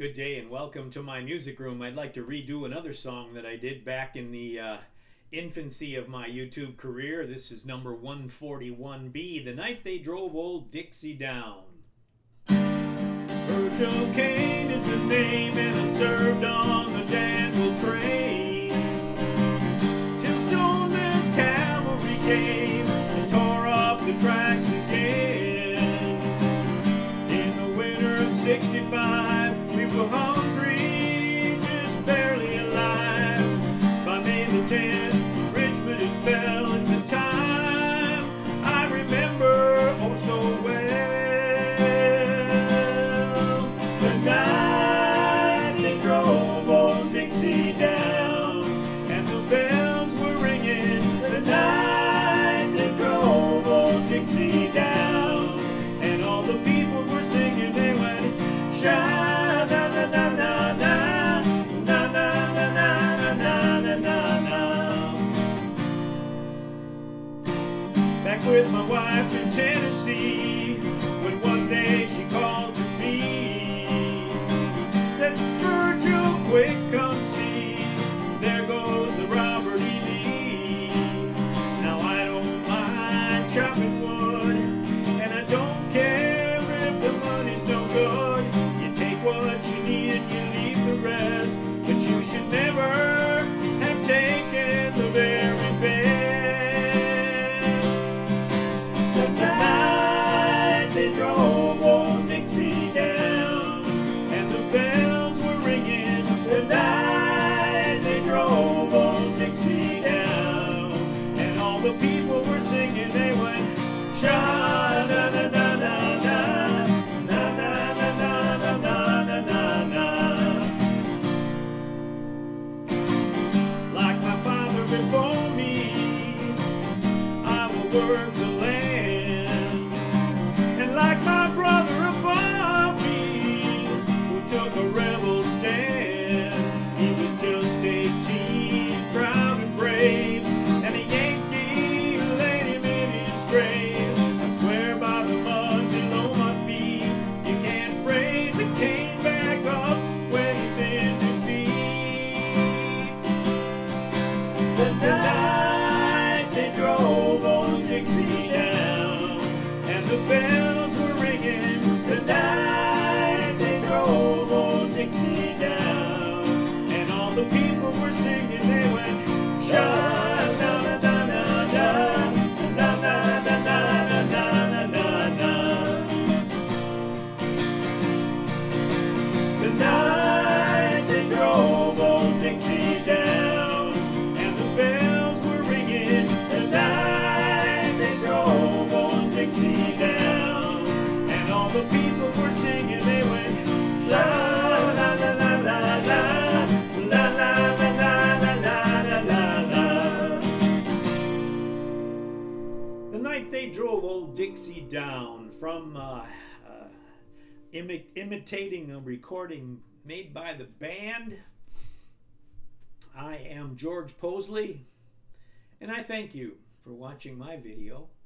Good day and welcome to my music room. I'd like to redo another song that I did back in the infancy of my YouTube career. This is number 141B, The Night They Drove Old Dixie Down. Virgil Caine is the name, and I served on the Danville train. Til Stoneman's cavalry came and tore up the tracks again. In the winter of '65, we were hungry, just barely alive. By May the 10th, Richmond it fell into time. I remember oh so well the night they drove old Dixie down, and the bells were ringing. The night they drove old Dixie down, and all the people were singing. They went shine. Back with my wife in Tennessee, when one day she called to me, said, Virgil, quick, come see, there goes the Robert E. Lee. Now I don't mind chopping wood, and I don't care if the money's no good. You take what you need and you leave the rest, but you should never have taken the very best. They drove old Dixie down, and the bells were ringing. The night they drove old Dixie down, and all the people were singing. They went sha na na na na na na na na na na na na. Like my father before me, I will work the land. Like my brother above me, who took a rebel stand. He was just 18, proud and brave, and a Yankee laid him in his grave. I swear by the mud below my feet, you can't raise a cane back up when he's in defeat. The night they drove old Dixie down, and the bells the night they drove old Dixie down, and all the people were singing. They went sha na na na na na na na na na na na. The night they drove old Dixie down, and the bells were ringing. The night they drove old Dixie down, all the people were singing. They went la la la la la la la la la la la la la. The night they drove old Dixie down, from imitating a recording made by the band. I am George Possley, and I thank you for watching my video.